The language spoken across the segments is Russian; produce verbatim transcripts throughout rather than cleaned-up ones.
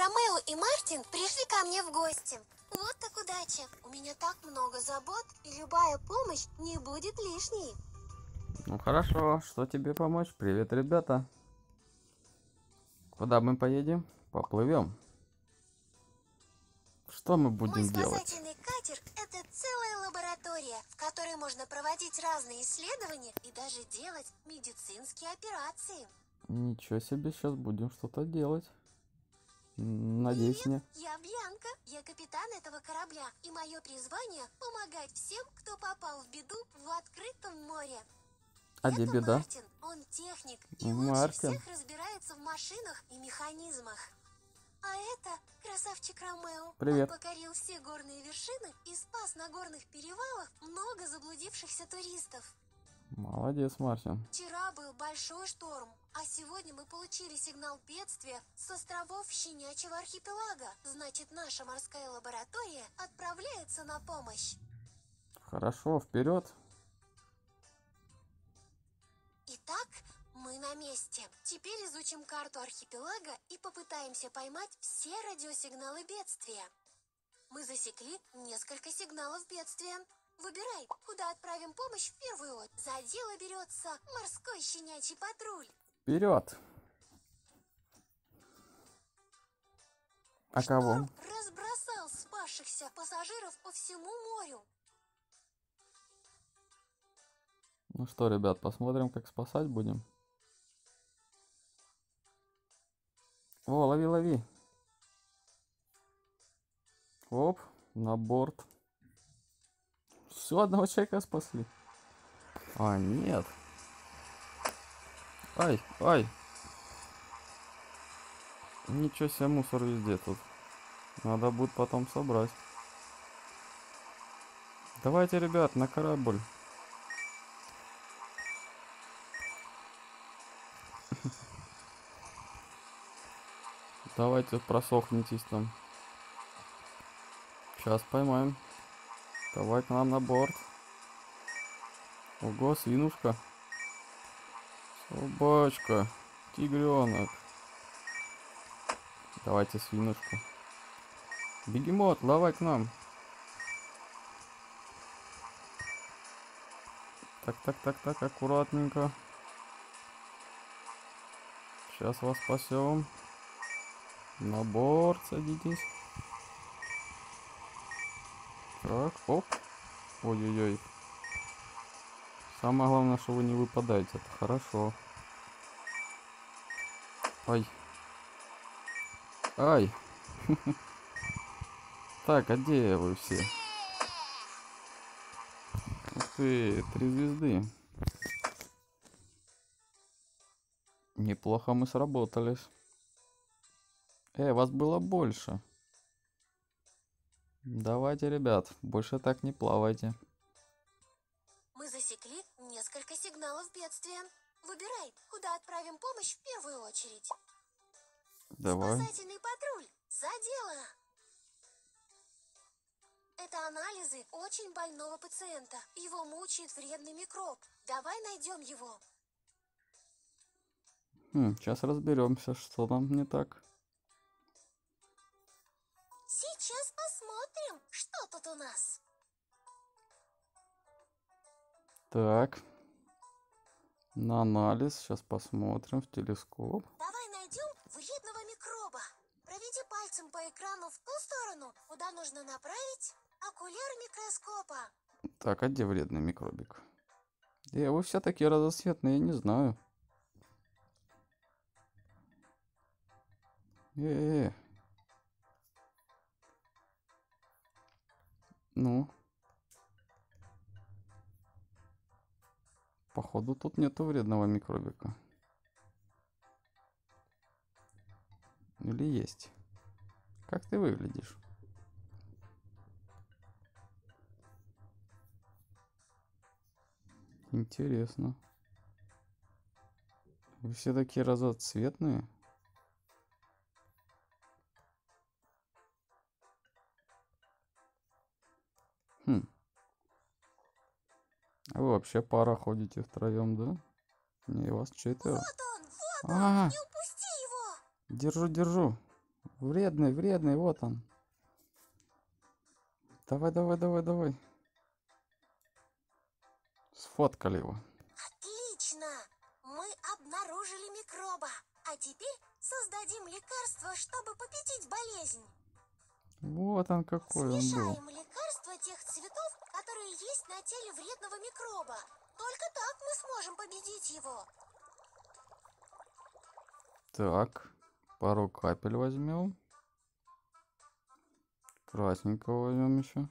Ромео и Мартин пришли ко мне в гости. Вот так удача. У меня так много забот, и любая помощь не будет лишней. Ну хорошо, что тебе помочь? Привет, ребята. Куда мы поедем? Поплывем. Что мы будем Мой делать? спасательный катер – это целая лаборатория, в которой можно проводить разные исследования и даже делать медицинские операции. Ничего себе, сейчас будем что-то делать. Надеюсь, Привет, не. я Бьянка, я капитан этого корабля, и мое призвание – помогать всем, кто попал в беду в открытом море. А где Это беда? Мартин, он техник и лучше Мартин. всех разбирается в машинах и механизмах. А это красавчик Ромео. Привет. Он покорил все горные вершины и спас на горных перевалах много заблудившихся туристов. Молодец, Мартин. Вчера был большой шторм, а сегодня мы получили сигнал бедствия с островов Щенячьего архипелага. Значит, наша морская лаборатория отправляется на помощь. Хорошо, вперед. Итак, мы на месте. Теперь изучим карту архипелага и попытаемся поймать все радиосигналы бедствия. Мы засекли несколько сигналов бедствия. Выбирай, куда отправим помощь в первую очередь. За дело берется морской щенячий патруль. Вперед. А кого? Шторм разбросал спасшихся пассажиров по всему морю. Ну что, ребят, посмотрим, как спасать будем. О, лови, лови. Оп, на борт. Все, одного человека спасли. А, нет. Ай, ай. Ничего себе, мусор везде тут. Надо будет потом собрать. Давайте, ребят, на корабль. Давайте просохнитесь там. Сейчас поймаем. Давай к нам на борт. Ого, свинушка. Собачка. Тигренок. Давайте свинушку. Бегемот, давай к нам. Так, так, так, так, аккуратненько. Сейчас вас спасем. На борт садитесь. Так, оп. Ой-ой-ой. Самое главное, что вы не выпадаете. Это хорошо. Ай. Ай. Так, а где вы все? Ух ты, три звезды. Неплохо мы сработались. Э, вас было больше. Давайте, ребят, больше так не плавайте. Мы засекли несколько сигналов бедствия. Выбирай, куда отправим помощь в первую очередь. Давай. Спасательный патруль. За дело. Это анализы очень больного пациента. Его мучает вредный микроб. Давай найдем его. Хм, сейчас разберемся, что там не так. Сейчас посмотрим, что тут у нас. Так. На анализ. Сейчас посмотрим в телескоп. Давай найдем вредного микроба. Проведи пальцем по экрану в ту сторону, куда нужно направить окуляр микроскопа. Так, а где вредный микробик? Э, вы все такие разноцветные, я не знаю. Э-э-э. Ну. Походу тут нету вредного микробика. Или есть? Как ты выглядишь? Интересно. Вы все такие разноцветные? Хм. А вы вообще пара ходите втроем, да? Не, вас четверо. Вот он, вот он, А, не упусти его. держу, держу. Вредный, вредный, вот он. Давай, давай, давай, давай. Сфоткали его. Отлично! Мы обнаружили микроба. А теперь создадим лекарство, чтобы победить болезнь. Вот он какой он был. Смешаем лекарства тех цветов, которые есть на теле вредного микроба. Только так мы сможем победить его. Так, пару капель возьмем. Красненького возьмем еще.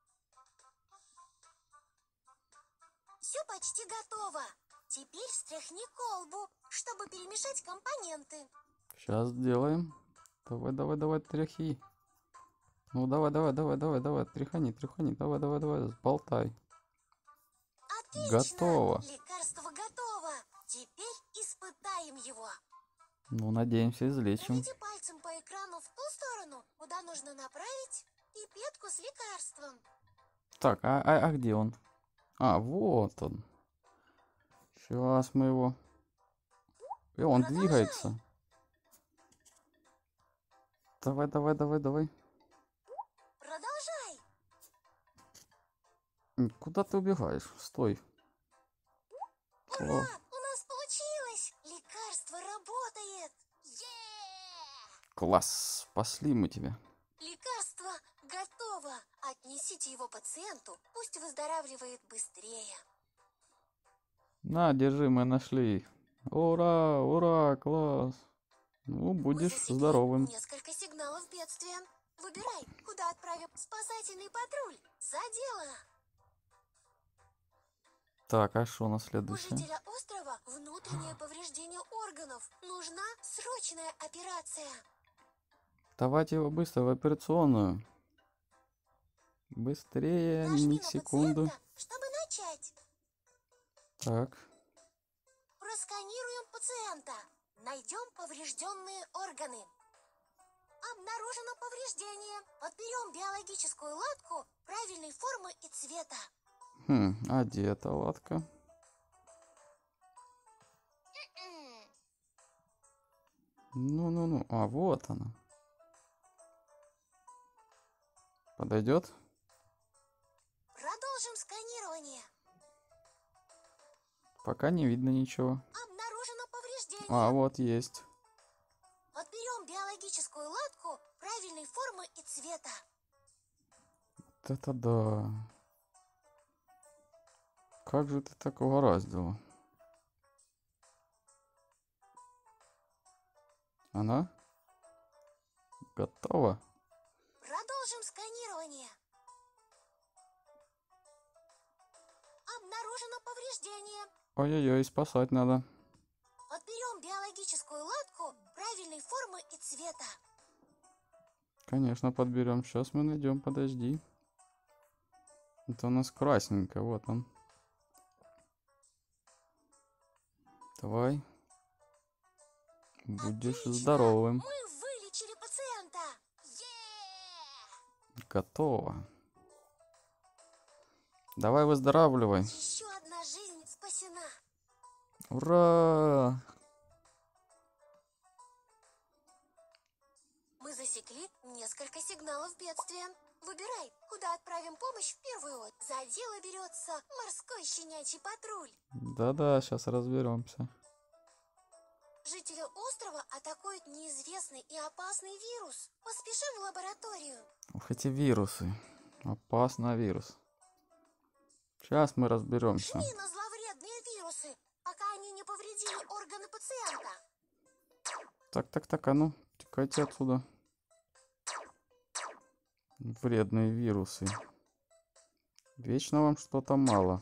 Все почти готово. Теперь встряхни колбу, чтобы перемешать компоненты. Сейчас сделаем. Давай, давай, давай, тряхи. Ну давай, давай, давай, давай, давай, тряхани, тряхани, давай, давай, давай, болтай. Отлично! Готово. Лекарство готово. Теперь испытаем его. Ну, надеемся, излечим. Проведи пальцем по экрану в ту сторону, куда нужно направить пипетку с лекарством. Так, а, а, а где он? А, вот он. Сейчас мы его... И он Продолжай. двигается. Давай, давай, давай, давай. Продолжай. М, Куда ты убегаешь? Стой. Ура! О, У нас получилось! Лекарство работает! Е! класс, спасли мы тебя. Лекарство готово! Отнесите его пациенту, пусть выздоравливает быстрее. На, держи, мы нашли. Ура, ура, класс. Ну, Мы будешь засекли здоровым. несколько сигналов бедствия. Выбирай, куда отправим спасательный патруль. За дело! Так, а что на У следующее? жителя острова внутреннее повреждение органов. Нужна срочная операция. Давайте его быстро в операционную. Быстрее, Нажми ни на секунду. пациента, чтобы начать. Так, Просканируем пациента. Найдем поврежденные органы. Обнаружено повреждение. Подберем биологическую латку правильной формы и цвета. хм, а где эта латка? М-м. Ну-ну-ну, а вот она. Подойдет? Продолжим сканирование. Пока не видно ничего. Обнаружено повреждение. А, вот есть. Подберем биологическую латку правильной формы и цвета. Вот это да. Как же ты так угораздила? Она? Готова? Продолжим сканирование. Обнаружено повреждение. Ой-ой-ой, спасать надо. Подберем биологическую латку правильной формы и цвета. Конечно, подберем. Сейчас мы найдем, подожди. Это у нас красненько, вот он. Давай. Будешь Отлично! здоровым. Мы вылечили пациента. Е! Готово. Давай выздоравливай. Еще одна жизнь спасена. Ура! Мы засекли несколько сигналов бедствия. Выбирай, куда отправим помощь в первую очередь. За дело берется морской щенячий патруль. Да-да, сейчас разберемся. Жители острова атакует неизвестный и опасный вирус. Поспешим в лабораторию. Ух, эти вирусы. Опасный вирус. Сейчас мы разберемся. Жми на зловредные вирусы, пока они не повредили органы пациента. Так, так, так, а ну, текайте отсюда. Вредные вирусы. Вечно вам что-то мало.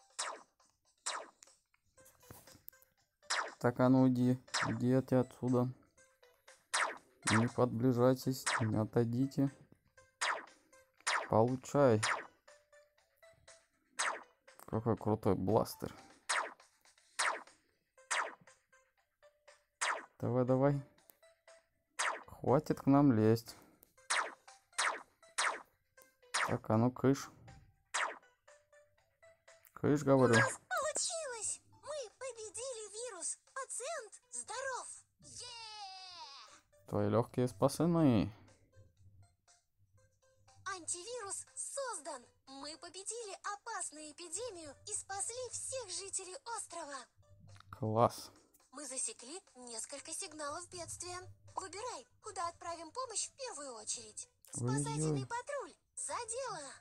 Так, а ну иди, идите отсюда. Не подближайтесь, не отойдите. Получай. Какой крутой бластер. Давай, давай. Хватит к нам лезть. Так, а ну кыш. Кыш, говорю. Получилось! Мы победили вирус. Пациент здоров. Е! Твои легкие спасены. Антивирус создан. Мы победили опасную эпидемию и спасли всех жителей острова. Класс. Мы засекли несколько сигналов бедствия. Выбирай, куда отправим помощь в первую очередь. Спасательный Ой-ой. патруль. За дело.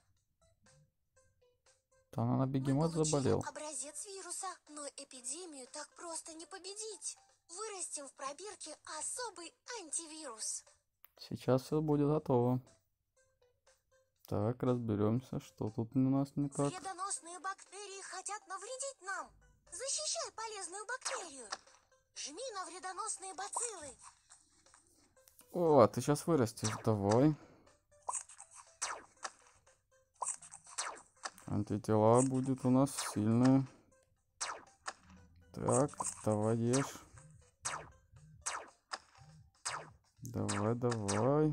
Там на Мы бегемот получили заболел. образец вируса, но эпидемию так просто не победить. Вырастим в пробирке особый антивирус. Сейчас все будет готово. Так, разберемся, что тут у нас не так. Вредоносные бактерии хотят навредить нам. Защищай полезную бактерию. Жми на вредоносные бациллы. О, ты сейчас вырастешь, давай. Антитела будет у нас сильные. Так, давай ешь. Давай, давай.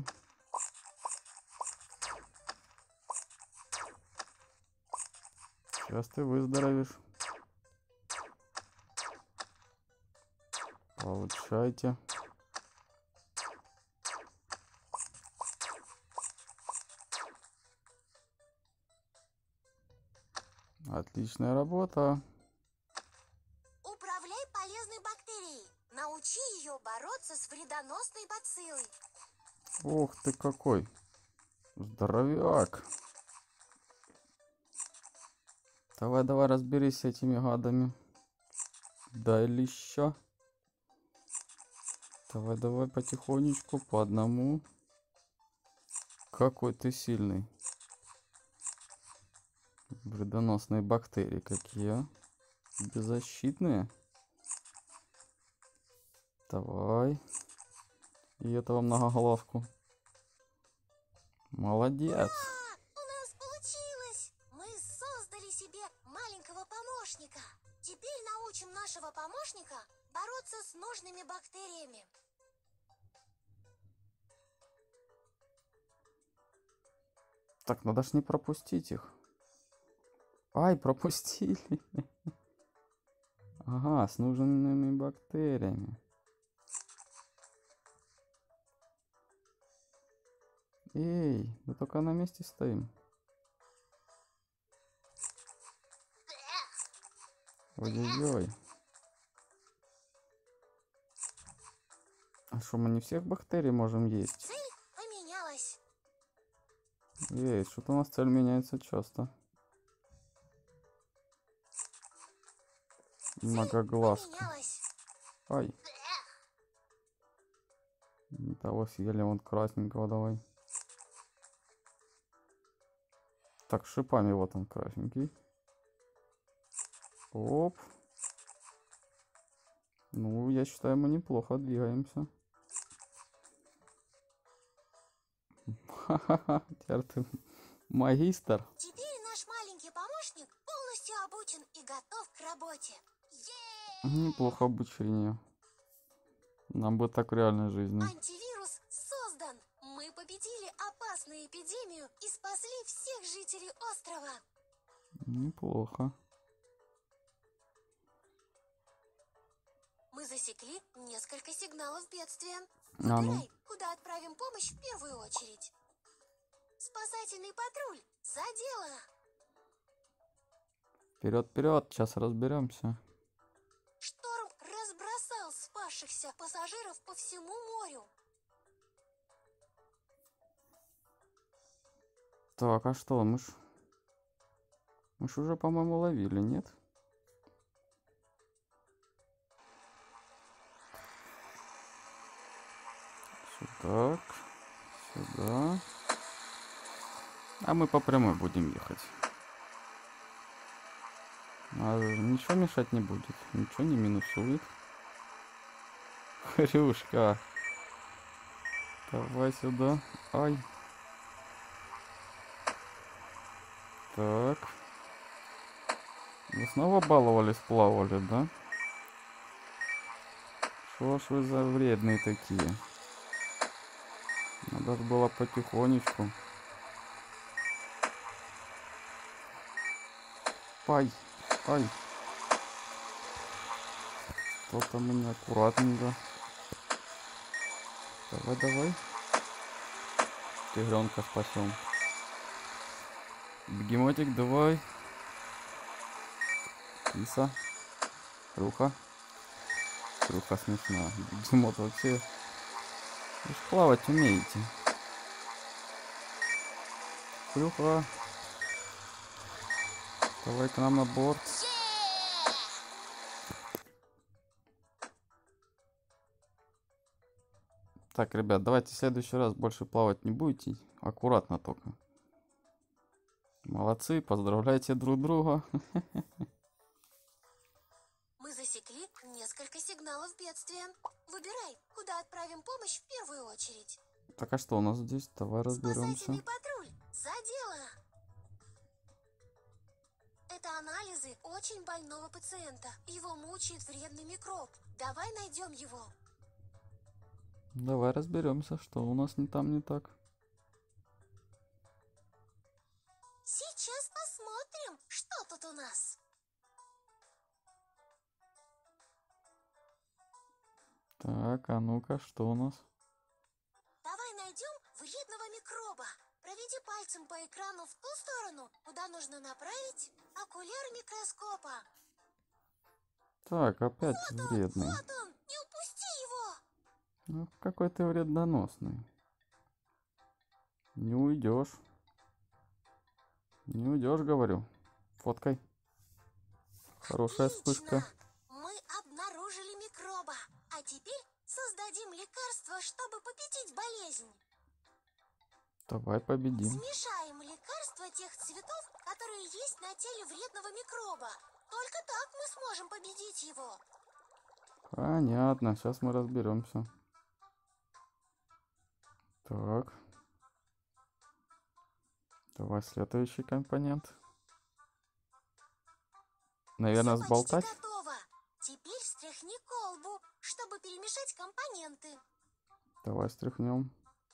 Сейчас ты выздоровеешь. Получайте. Отличная работа. Управляй полезной бактерией. Научи ее бороться с вредоносной бациллой. Ух ты какой. Здоровяк. Давай, давай, разберись с этими гадами. Дай леща. Давай, давай, потихонечку, по одному. Какой ты сильный. Вредоносные бактерии какие, а? Беззащитные. Давай. И этого многоголовку. Молодец. Ура! У нас получилось! Мы создали себе маленького помощника. Теперь научим нашего помощника бороться с нужными бактериями. Так, надо ж не пропустить их. Ай, пропустили. Ага, с нужными бактериями. Эй, мы только на месте стоим. Ой-ой-ой. А что, мы не всех бактерий можем есть? Цель поменялась. Эй, что-то у нас цель меняется часто. Многоглазка. Поменялась. Ай. Не того съели, вон красненького давай. Так, шипами вот он красненький. Оп. Ну, я считаю, мы неплохо двигаемся. Ха-ха-ха, теперь ты магистр. Теперь наш маленький помощник полностью обучен и готов к работе. Неплохо обучение. Нам бы так в реальной жизни. Антивирус создан. Мы победили опасную эпидемию и спасли всех жителей острова. Неплохо. Мы засекли несколько сигналов бедствия. А ну. Выбирай, куда отправим помощь в первую очередь. Спасательный патруль. За дело. Вперед, вперед, сейчас разберемся. Шторм разбросал спасшихся пассажиров по всему морю. Так, а что, мы ж... Мы ж уже, по-моему, ловили, нет? Так, сюда. А мы по прямой будем ехать. А ничего мешать не будет, ничего не минусует. Хрюшка. Давай сюда. Ай. Так. Вы снова баловались, плавали, да? Что ж вы за вредные такие? Надо было потихонечку. Пай, ай. Что-то мы неаккуратненько. Давай, давай. Тигренка спасем. Бегемотик, давай. Киса. Круха. Круха смешная. Бегемот вообще. Вы ж плавать умеете. Круха. Давай к нам на борт. Так, ребят, давайте в следующий раз больше плавать не будете. Аккуратно только. Молодцы, поздравляйте друг друга. Мы засекли несколько сигналов бедствия. Выбирай, куда отправим помощь в первую очередь. Так, а что у нас здесь? Давай разберемся. Спасательный патруль. За дело. Это анализы очень больного пациента. Его мучает вредный микроб. Давай найдем его. Давай разберемся, что у нас не там не так. Сейчас посмотрим, что тут у нас. Так, а ну-ка, что у нас? Давай найдем вредного микроба. Проведи пальцем по экрану в ту сторону, куда нужно направить окуляр микроскопа. Так, опять Вот он, вредный. вот он, не упусти его. Ну, какой ты вредоносный. Не уйдешь. Не уйдешь, говорю. Фоткай. Хорошая Отлично. вспышка. Мы обнаружили микроба. А теперь создадим лекарство, чтобы победить болезнь. Давай победим. Смешаем лекарства тех цветов, которые есть на теле вредного микроба. Только так мы сможем победить его. Понятно, сейчас мы разберемся. Так. Давай следующий компонент. Наверное, Всё сболтать. почти готово. Теперь встряхни колбу, чтобы перемешать компоненты. Давай стряхнем.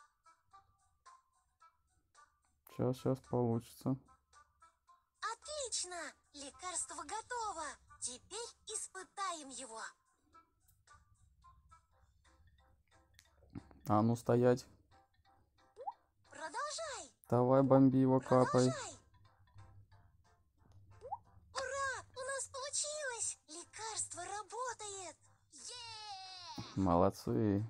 Сейчас, сейчас получится. Отлично! Лекарство готово. Теперь испытаем его. А ну стоять. Продолжай. Давай бомби его, капай. Продолжай. Ура! У нас получилось! Лекарство работает! Е! Молодцы.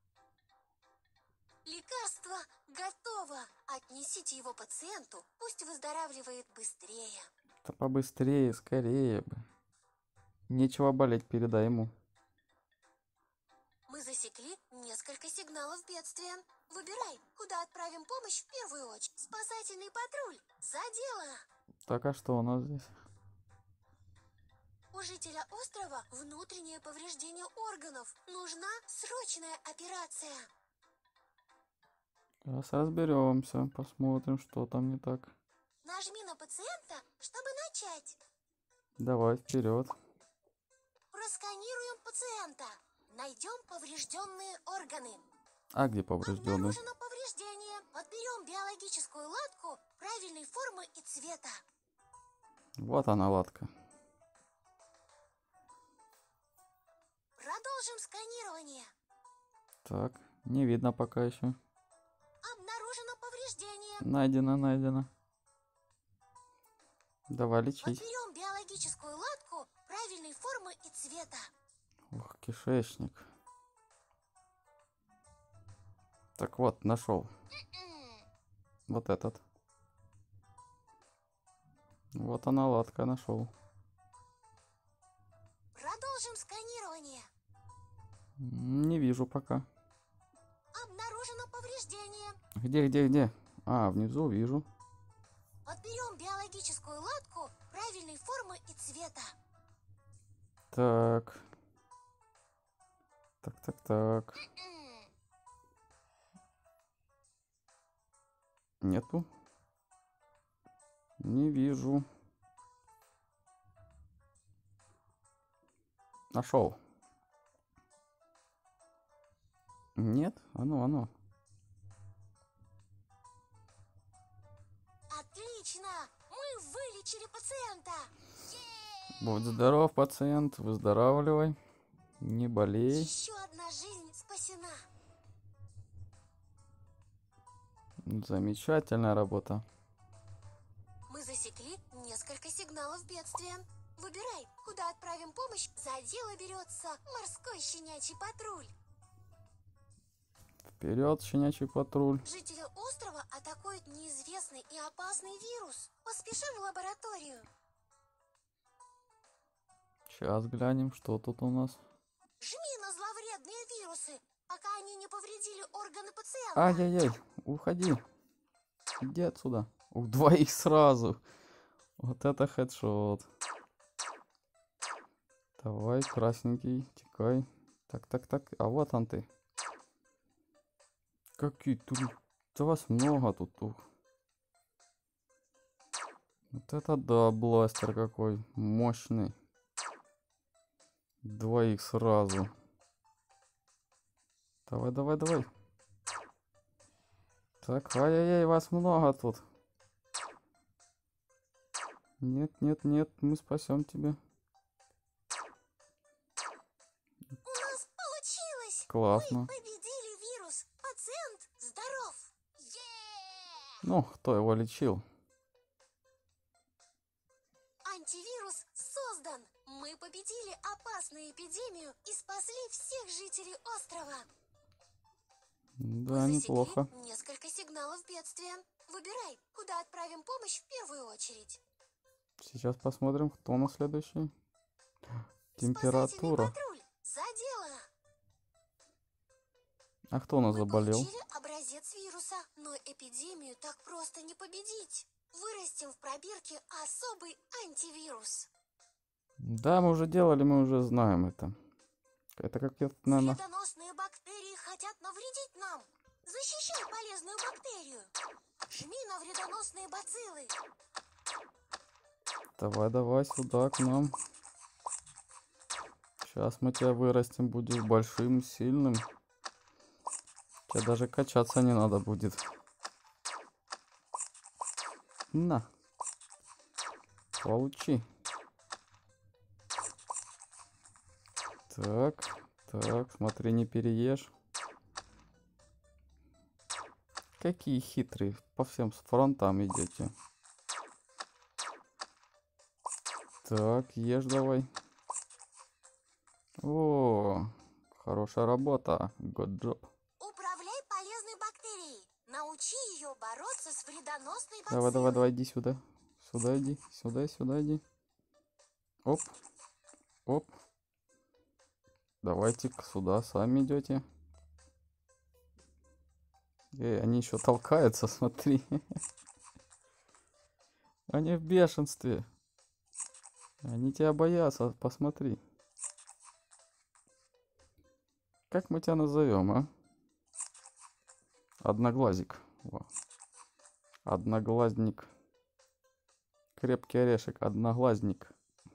Лекарство готово! Отнесите его пациенту, пусть выздоравливает быстрее. Да побыстрее, скорее бы. Нечего болеть, передай ему. Мы засекли несколько сигналов бедствия. Выбирай, куда отправим помощь в первую очередь. Спасательный патруль. За дело! Так, а что у нас здесь? У жителя острова внутреннее повреждение органов. Нужна срочная операция. Сейчас разберемся, посмотрим, что там не так. Нажми на пациента, чтобы начать. Давай, вперед. Просканируем пациента. Найдем поврежденные органы. А где поврежденный? Обнаружено повреждение. Подберем биологическую латку правильной формы и цвета. Вот она, латка. Продолжим сканирование. Так, не видно пока еще. Обнаружено повреждение. Найдено, найдено. Давай лечить. Подберем биологическую латку правильной формы и цвета. Ух, кишечник. Так вот, нашел. Вот этот. Вот она, латка, нашел. Продолжим сканирование. Не вижу пока. Обнаружено повреждение. Где, где, где? А, внизу вижу. Подберем биологическую латку правильной формы и цвета. Так. Так, так, так. Нету. Не вижу. Нашел. Нет? Оно, оно. Отлично! Мы вылечили пациента! Будь здоров, пациент, выздоравливай. Не болей. Еще одна жизнь спасена. Замечательная работа. Мы засекли несколько сигналов бедствия. Выбирай, куда отправим помощь. За дело берется морской щенячий патруль. Вперед, щенячий патруль. Жители острова атакуют неизвестный и опасный вирус. Поспешим в лабораторию. Сейчас глянем, что тут у нас. Жми на зловредные вирусы, пока они не повредили органы пациента. Ай-яй-яй, уходи. Иди отсюда. Ух, двоих сразу. Вот это хедшот. Давай, красненький, текай. Так, так, так. А вот он ты. Какие тут... Да вас много тут. Ух. Вот это да, бластер какой. Мощный. Двоих сразу. Давай, давай, давай. Так, ай-яй-яй, вас много тут. Нет, нет, нет, мы спасем тебя. У нас получилось! Классно. Мы победили вирус. Пациент здоров. Ну, кто его лечил? Антивирус создан. Мы победили опасную эпидемию и спасли всех жителей острова. Да, Мы засекли неплохо. несколько сигналов бедствия. Выбирай, куда отправим помощь в первую очередь. Сейчас посмотрим, кто на следующий. Спасательный Температура. патруль. За дело. А кто у нас Мы заболел? получили образец вируса, но эпидемию так просто не победить. Вырастим в пробирке особый антивирус. Да, мы уже делали, мы уже знаем это. Это как я, наверное... Вредоносные бактерии хотят навредить нам. Защищай полезную бактерию. Жми на вредоносные бациллы. Давай, давай сюда к нам. Сейчас мы тебя вырастим, будешь большим, сильным. Тебе даже качаться не надо будет. На. Получи. Так, так, смотри, не переешь. Какие хитрые, по всем фронтам идете. Так, ешь давай. О, хорошая работа. Good job. Управляй полезной бактерией. Научи ее бороться с вредоносной бациллой. Давай, давай, давай, иди сюда. Сюда иди, сюда, сюда иди. Оп, оп. Давайте сюда, сами идете. Эй, они еще толкаются, смотри. Они в бешенстве. Они тебя боятся, посмотри. Как мы тебя назовем, а? Одноглазик. Во. Одноглазник. Крепкий орешек, одноглазник.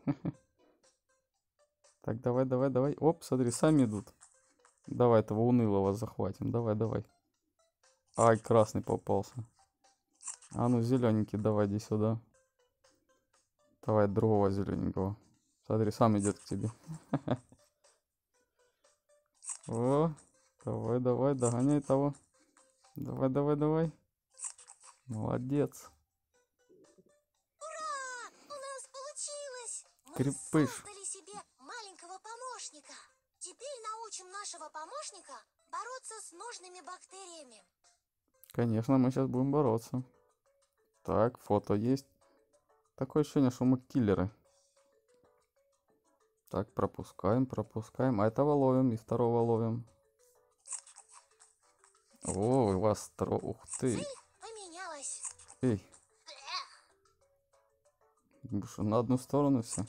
Так, давай, давай, давай. Оп, смотри, сами идут. Давай этого унылого захватим. Давай, давай. Ай, красный попался. А ну, зелененький, давай, иди сюда. Давай другого зелененького. Смотри, сам идет к тебе. О, давай, давай, догоняй того. Давай, давай, давай. Молодец. Ура! У нас получилось! Мы Крепыш. создали себе маленького помощника. Теперь научим нашего помощника бороться с нужными бактериями. Конечно, мы сейчас будем бороться. Так, фото есть. Такое ощущение, что мы киллеры. Так, пропускаем, пропускаем. А этого ловим и второго ловим. О, у вас тро... Ух ты. Цель поменялась. Эй. Что, на одну сторону все?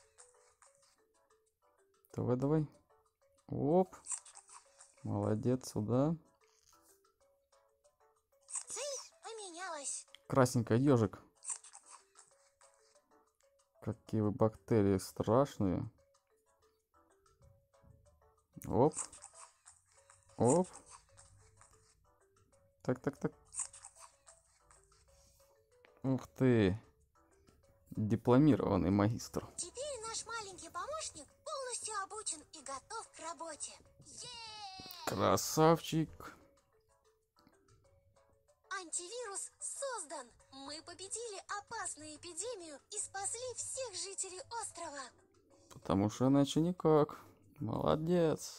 Давай, давай. Оп. Молодец, сюда. Цель поменялась. Красненькая, ежик. Какие вы бактерии страшные. Оп. Оп. Так, так, так. Ух ты. Дипломированный магистр. Теперь наш маленький помощник полностью обучен и готов к работе. Красавчик. Антивирус создан. Мы победили опасную эпидемию и спасли всех жителей острова. Потому что иначе никак. Молодец.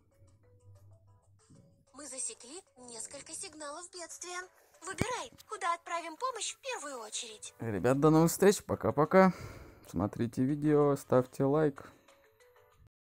Мы засекли несколько сигналов бедствия. Выбирай, куда отправим помощь в первую очередь. Ребят, до новых встреч. Пока-пока. Смотрите видео, ставьте лайк.